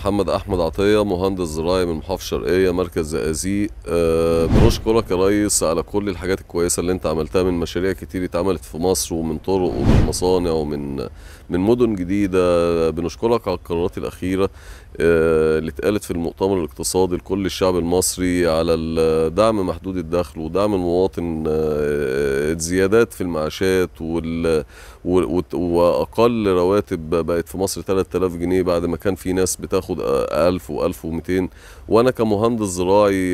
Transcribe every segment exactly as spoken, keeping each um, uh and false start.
محمد أحمد عطية، مهندس زراعي من محافظة الشرقية مركز زقازيق. أه بنشكرك يا ريس على كل الحاجات الكويسة اللي انت عملتها، من مشاريع كتير اتعملت في مصر، ومن طرق ومن مصانع ومن من مدن جديدة. بنشكرك على القرارات الأخيرة أه اللي اتقالت في المؤتمر الاقتصادي لكل الشعب المصري على دعم محدود الدخل ودعم المواطن، أه الزيادات في المعاشات وال واقل رواتب بقت في مصر ثلاثة آلاف جنيه بعد ما كان في ناس بتاخد ألف وألف ومئتين. وانا كمهندس زراعي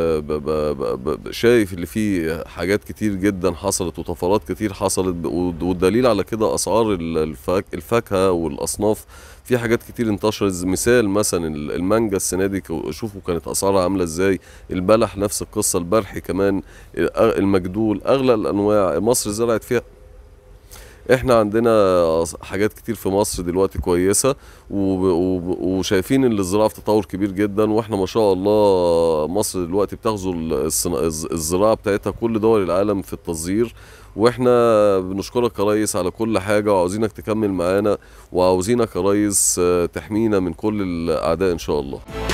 شايف اللي فيه حاجات كتير جدا حصلت وطفرات كتير حصلت، والدليل على كده اسعار الفاكهه والاصناف. في حاجات كتير انتشرت، مثال مثلا المانجا السنه دي شوفوا كانت اسعارها عامله ازاي، البلح نفس القصه، البرحي كمان، المجدول، اغلى الانواع مصر زرعت فيها. احنا عندنا حاجات كتير في مصر دلوقتي كويسة، وشايفين ان الزراعة في تطور كبير جدا، واحنا ما شاء الله مصر دلوقتي بتغزو الزراعة بتاعتها كل دول العالم في التصدير. واحنا بنشكرك يا ريس على كل حاجة، وعاوزينك تكمل معانا، وعاوزينك يا ريس تحمينا من كل الاعداء ان شاء الله.